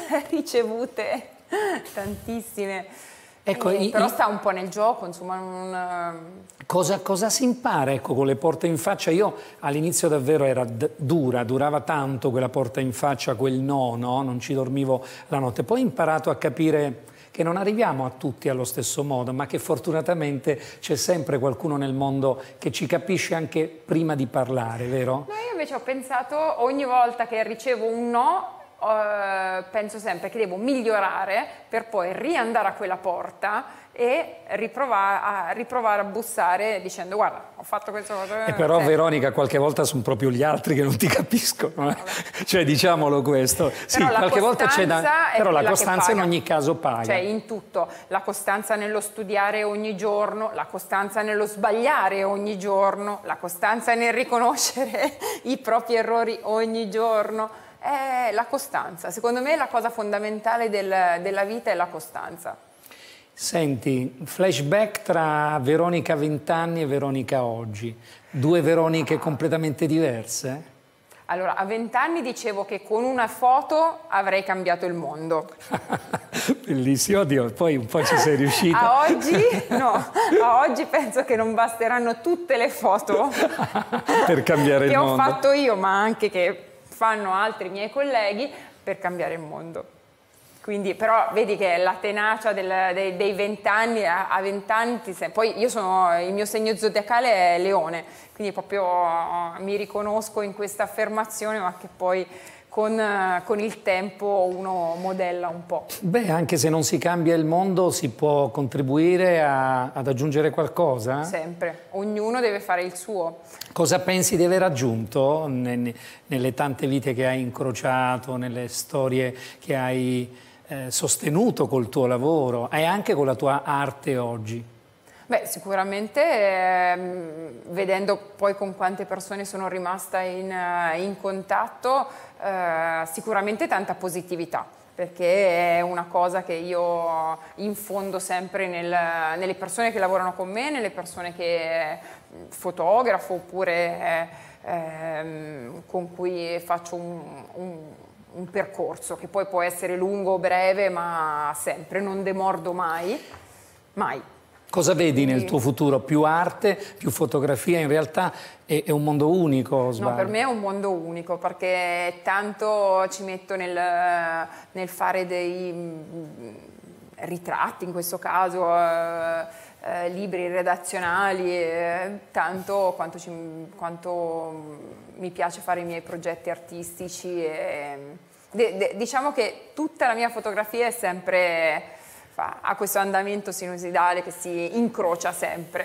ricevute tantissime. Ecco, eh, i, però i... sta un po' nel gioco, insomma. Non... Cosa, cosa si impara, ecco, con le porte in faccia? Io all'inizio davvero era dura, durava tanto quella porta in faccia, quel no, no, non ci dormivo la notte. Poi ho imparato a capire che non arriviamo a tutti allo stesso modo, ma che fortunatamente c'è sempre qualcuno nel mondo che ci capisce anche prima di parlare, vero? No, io invece ho pensato, ogni volta che ricevo un no, Uh, penso sempre che devo migliorare per poi riandare a quella porta e riprovare a, riprovare a bussare dicendo: guarda, ho fatto questa cosa. E però, sì. Veronica, qualche volta sono proprio gli altri che non ti capiscono, eh? Cioè, diciamolo questo. Però sì, qualche volta c'è da... Però la costanza in ogni caso paga. Cioè, in tutto. La costanza nello studiare ogni giorno, la costanza nello sbagliare ogni giorno, la costanza nel riconoscere i propri errori ogni giorno. È la costanza. Secondo me la cosa fondamentale del, della vita è la costanza. Senti, flashback tra Veronica vent'anni e Veronica oggi. Due Veroniche completamente diverse? Allora, a vent'anni dicevo che con una foto avrei cambiato il mondo. Bellissimo, oddio, poi un po' ci sei riuscita. A oggi, no, a oggi penso che non basteranno tutte le foto per cambiare il mondo. Che ho fatto io, ma anche che fanno altri miei colleghi, per cambiare il mondo. Quindi, però vedi che la tenacia del, dei, dei vent'anni, a vent'anni, poi io sono, il mio segno zodiacale è Leone, quindi proprio mi riconosco in questa affermazione, ma che poi con, con il tempo uno modella un po'. Beh, anche se non si cambia il mondo, si può contribuire a, ad aggiungere qualcosa? Sempre, ognuno deve fare il suo. Cosa pensi di aver aggiunto ne, nelle tante vite che hai incrociato, nelle storie che hai eh, sostenuto col tuo lavoro e anche con la tua arte oggi? Beh, sicuramente ehm, vedendo poi con quante persone sono rimasta in, in contatto, eh, sicuramente tanta positività, perché è una cosa che io infondo sempre nel, nelle persone che lavorano con me, nelle persone che fotografo oppure ehm, con cui faccio un, un, un percorso che poi può essere lungo o breve, ma sempre, non demordo mai, mai. Cosa vedi nel tuo futuro? Più arte, più fotografia? In realtà è, è un mondo unico, sbaglio? No, per me è un mondo unico, perché tanto ci metto nel, nel fare dei ritratti, in questo caso, eh, eh, libri redazionali, eh, tanto quanto, ci, quanto mi piace fare i miei progetti artistici. E, de, de, diciamo che tutta la mia fotografia è sempre... ha questo andamento sinusoidale che si incrocia sempre.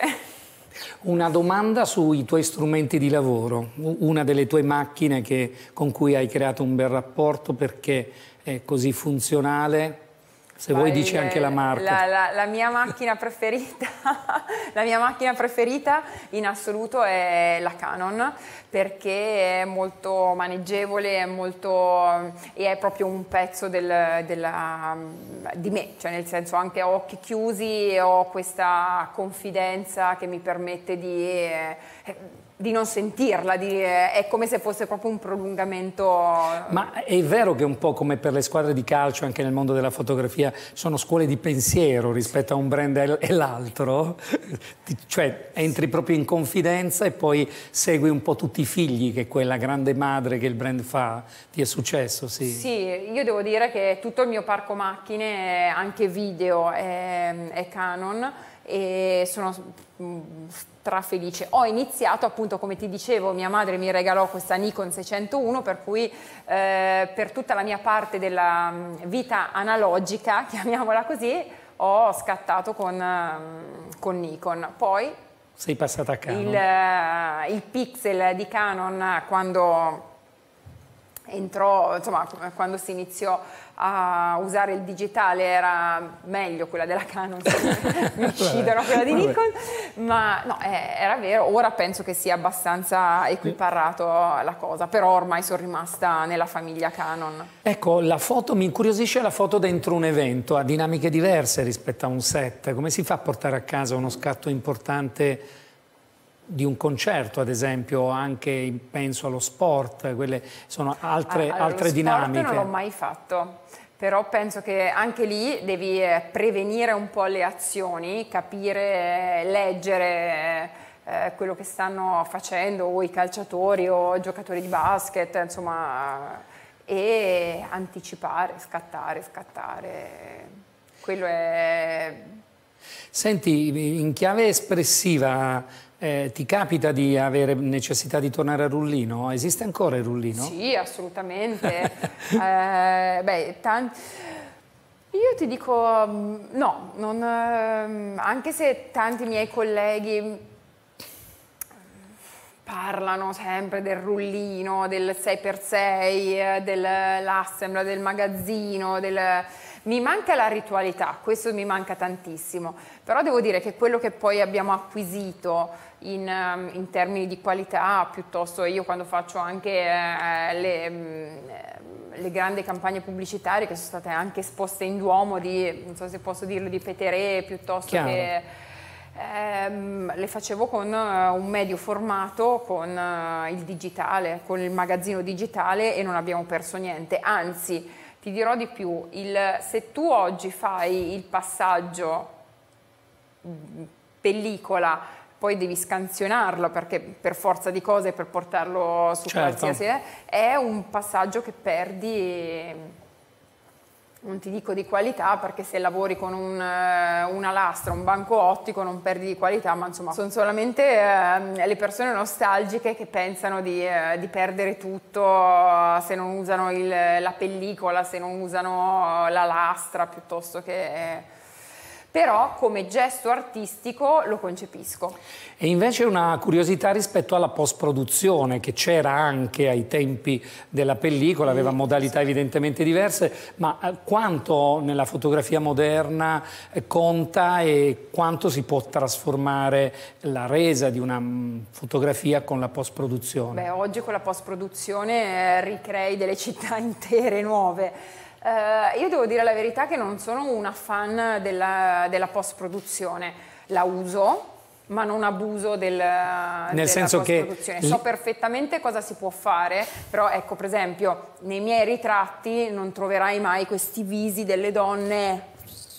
Una domanda sui tuoi strumenti di lavoro, una delle tue macchine che, con cui hai creato un bel rapporto perché è così funzionale. Se vuoi dici anche la marca. La, la, la mia macchina preferita, la mia macchina preferita in assoluto è la Canon, perché è molto maneggevole, è molto, e è proprio un pezzo del, della, di me, cioè nel senso anche a occhi chiusi ho questa confidenza che mi permette di... Eh, di non sentirla, di, eh, è come se fosse proprio un prolungamento. Ma è vero che un po' come per le squadre di calcio, anche nel mondo della fotografia, sono scuole di pensiero rispetto a un brand e l'altro? Cioè entri proprio in confidenza e poi segui un po' tutti i figli che quella grande madre che il brand fa. Ti è successo? Sì, sì, io devo dire che tutto il mio parco macchine, anche video, è, è Canon e sono strafelice. Ho iniziato appunto, come ti dicevo, mia madre mi regalò questa Nikon seicentouno, per cui eh, per tutta la mia parte della vita analogica, chiamiamola così, ho scattato con, con Nikon. Poi sei passata a Canon. Il, il pixel di Canon, quando entrò, insomma, quando si iniziò a usare il digitale, era meglio quella della Canon, mi uccidono quella di Nikon, ma no, era vero. Ora penso che sia abbastanza equiparato la cosa, però ormai sono rimasta nella famiglia Canon. Ecco, la foto, mi incuriosisce la foto dentro un evento, ha dinamiche diverse rispetto a un set. Come si fa a portare a casa uno scatto importante di un concerto, ad esempio, anche penso allo sport, quelle sono altre, allora, altre lo dinamiche. Sport non l'ho mai fatto, però penso che anche lì devi prevenire un po' le azioni, capire, leggere eh, quello che stanno facendo o i calciatori o i giocatori di basket, insomma, e anticipare, scattare, scattare. Quello è... Senti, in chiave espressiva, Eh, ti capita di avere necessità di tornare al rullino? Esiste ancora il rullino? Sì, assolutamente. eh, beh, tanti... Io ti dico no, non, eh, anche se tanti miei colleghi parlano sempre del rullino, del sei per sei, dell'assembla, del magazzino, del... mi manca la ritualità, questo mi manca tantissimo, però devo dire che quello che poi abbiamo acquisito in, in termini di qualità, piuttosto io quando faccio anche eh, le, le grandi campagne pubblicitarie che sono state anche esposte in Duomo di, non so se posso dirlo, di Peteré, piuttosto Chiaro. che ehm, le facevo con uh, un medio formato, con uh, il digitale, con il magazzino digitale, e non abbiamo perso niente, anzi ti dirò di più, il, se tu oggi fai il passaggio pellicola, poi devi scansionarlo perché per forza di cose, per portarlo su certo. qualsiasi, è un passaggio che perdi non ti dico di qualità, perché se lavori con un, una lastra, un banco ottico non perdi di qualità, ma insomma sono solamente eh, le persone nostalgiche che pensano di, eh, di perdere tutto se non usano il, la pellicola, se non usano la lastra, piuttosto che... Eh, però come gesto artistico lo concepisco. E invece una curiosità rispetto alla post-produzione, che c'era anche ai tempi della pellicola, aveva modalità evidentemente diverse, ma quanto nella fotografia moderna conta e quanto si può trasformare la resa di una fotografia con la post-produzione? Beh, oggi con la post-produzione ricrei delle città intere nuove. Uh, io devo dire la verità che non sono una fan della, della post-produzione, la uso, ma non abuso del, Nel della senso post-produzione. che... So perfettamente cosa si può fare, però ecco, per esempio, nei miei ritratti non troverai mai questi visi delle donne...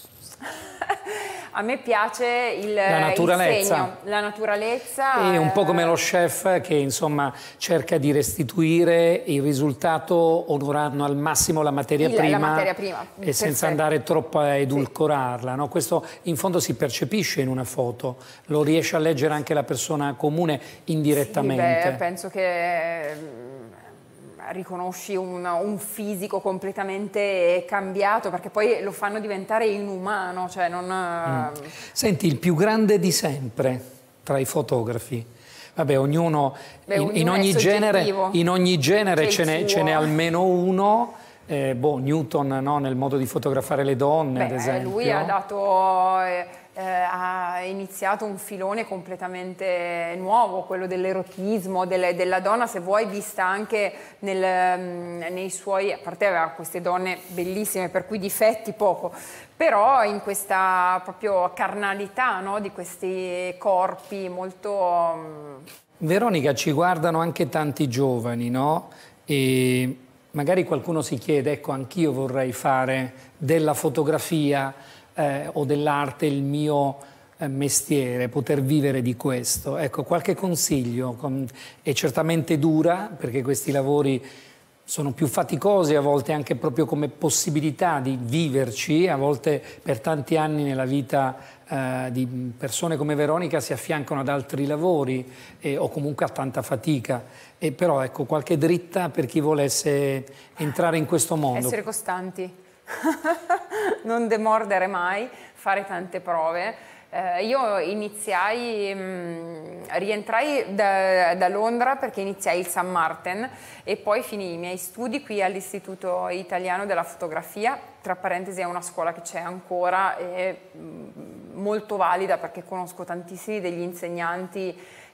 A me piace il, la naturalezza. il segno, la naturalezza. E un po' come lo chef che insomma cerca di restituire il risultato onorando al massimo la materia, il, prima, la materia prima e perfetto. Senza andare troppo a edulcorarla. Sì. No? Questo in fondo si percepisce in una foto, lo riesce a leggere anche la persona comune indirettamente. Sì, beh, penso che... riconosci un, un fisico completamente cambiato, perché poi lo fanno diventare inumano, cioè non... Mm. Senti, il più grande di sempre tra i fotografi, vabbè, ognuno, Beh, in, ognuno in, ogni genere, in ogni genere ce n'è almeno uno, eh, boh, Newton, no, nel modo di fotografare le donne. Beh, ad esempio. Lui ha dato... Eh, Eh, ha iniziato un filone completamente nuovo, quello dell'erotismo, delle, della donna, se vuoi, vista anche nel, nei suoi, a parte aveva queste donne bellissime, per cui difetti poco, però in questa proprio carnalità, no, di questi corpi molto... Veronica, ci guardano anche tanti giovani, no? E magari qualcuno si chiede, ecco, anch'io vorrei fare della fotografia Eh, o dell'arte il mio eh, mestiere, poter vivere di questo. Ecco, qualche consiglio? Con... È certamente dura, perché questi lavori sono più faticosi, a volte anche proprio come possibilità di viverci, a volte per tanti anni nella vita eh, di persone come Veronica si affiancano ad altri lavori eh, o comunque a tanta fatica. E però ecco, qualche dritta per chi volesse entrare in questo mondo. Essere costanti. Non demordere mai, fare tante prove. Eh, io iniziai, mh, rientrai da, da Londra perché iniziai il San Martin e poi finii i miei studi qui all'Istituto Italiano della Fotografia, tra parentesi è una scuola che c'è ancora e mh, molto valida, perché conosco tantissimi degli insegnanti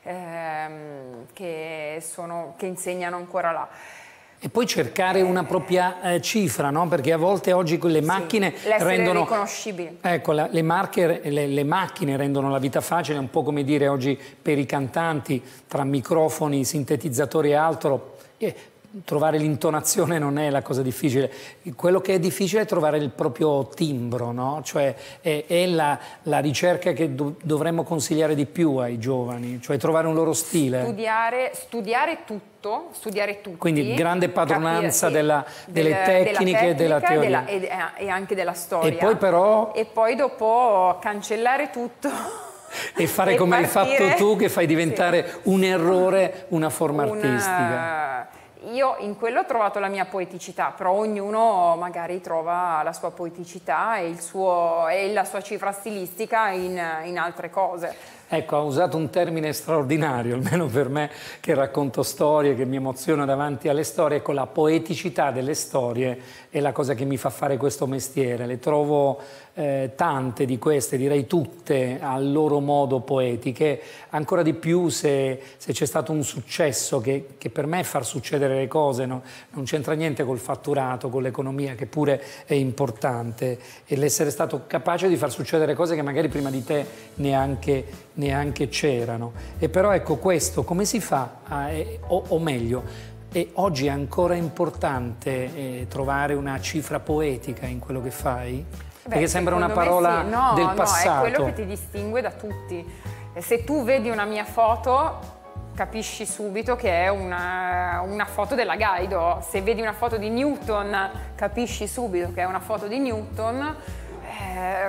ehm, che, sono, che insegnano ancora là. E poi cercare una propria eh, cifra, no? Perché a volte oggi le macchine sì, rendono... riconoscibili. Ecco, la, le, marche, le, le macchine rendono la vita facile, è un po' come dire oggi per i cantanti, tra microfoni, sintetizzatori e altro, eh, trovare l'intonazione non è la cosa difficile. Quello che è difficile è trovare il proprio timbro, no? Cioè è, è la, la ricerca che do, dovremmo consigliare di più ai giovani, cioè trovare un loro stile. Studiare, studiare tutto, studiare tutti. Quindi grande padronanza capire, della, sì, delle della, tecniche e della teoria. Della, e, e anche della storia. E poi però... E poi dopo cancellare tutto. E fare e come partire, hai fatto tu, che fai diventare sì. un errore una forma una... artistica. Io in quello ho trovato la mia poeticità, però ognuno magari trova la sua poeticità e, il suo, e la sua cifra stilistica in, in altre cose. Ecco, ha usato un termine straordinario, almeno per me che racconto storie, che mi emoziono davanti alle storie. Ecco, la poeticità delle storie è la cosa che mi fa fare questo mestiere. Le trovo eh, tante di queste, direi tutte, al loro modo poetiche, ancora di più se, se c'è stato un successo che, che per me è far succedere le cose, no? Non c'entra niente col fatturato, con l'economia, che pure è importante, e l'essere stato capace di far succedere cose che magari prima di te neanche, neanche c'erano. E però ecco, questo come si fa, a, eh, o, o meglio, e oggi è ancora importante eh, trovare una cifra poetica in quello che fai? Beh, perché sembra una parola sì. no, del passato. No, è quello che ti distingue da tutti. Se tu vedi una mia foto, capisci subito che è una, una foto della Gaido. Se vedi una foto di Newton capisci subito che è una foto di Newton. Eh,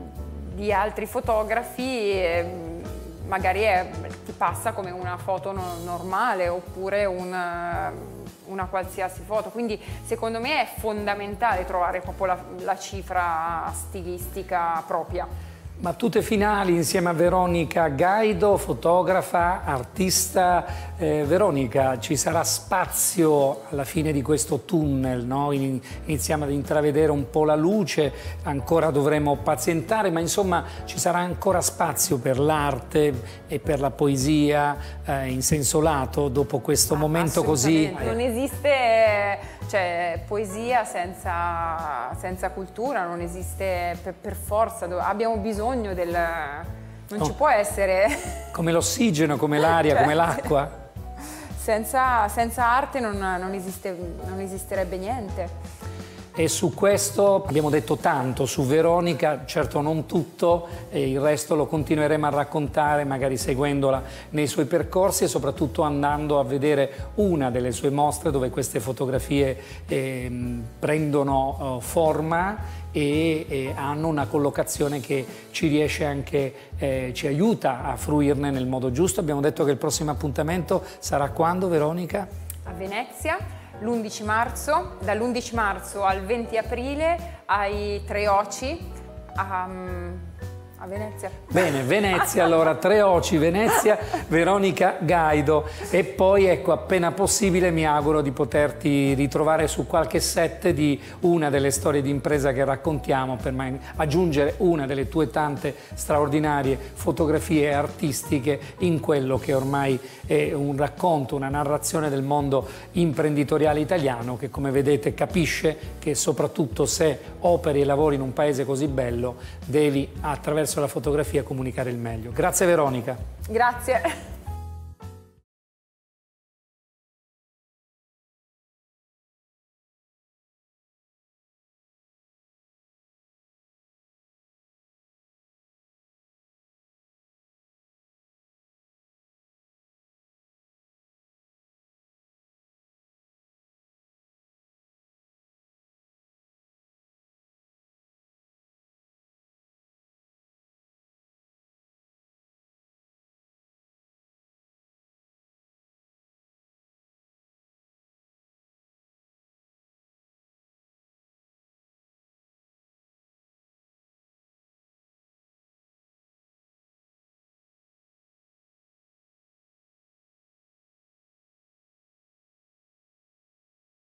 di altri fotografi eh, magari è, ti passa come una foto no, normale oppure una, una qualsiasi foto, quindi secondo me è fondamentale trovare proprio la, la cifra stilistica propria. Battute finali insieme a Veronica Gaido, fotografa, artista. Eh, Veronica, ci sarà spazio alla fine di questo tunnel, no? Iniziamo ad intravedere un po' la luce, ancora dovremo pazientare, ma insomma ci sarà ancora spazio per l'arte e per la poesia eh, in senso lato dopo questo ah, momento così. Non esiste cioè, poesia senza, senza cultura, non esiste per, per forza, abbiamo bisogno del... non no. ci può essere... Come l'ossigeno, come l'aria, cioè, come l'acqua. Senza, senza arte non, non, esiste, non esisterebbe niente. E su questo abbiamo detto tanto, su Veronica, certo non tutto, e il resto lo continueremo a raccontare magari seguendola nei suoi percorsi e soprattutto andando a vedere una delle sue mostre dove queste fotografie eh, prendono eh, forma e, e hanno una collocazione che ci riesce anche, eh, ci aiuta a fruirne nel modo giusto. Abbiamo detto che il prossimo appuntamento sarà quando, Veronica? A Venezia. l'undici marzo, dall'undici marzo al venti aprile ai Tre Oci a, a Venezia. Bene, Venezia, allora Tre Oci, Venezia, Veronica Gaido. E poi ecco, appena possibile mi auguro di poterti ritrovare su qualche set di una delle storie di impresa che raccontiamo per aggiungere una delle tue tante straordinarie fotografie artistiche in quello che ormai è un racconto, una narrazione del mondo imprenditoriale italiano che, come vedete, capisce che soprattutto se operi e lavori in un paese così bello devi attraverso la fotografia comunicare il meglio. Grazie Veronica. Grazie.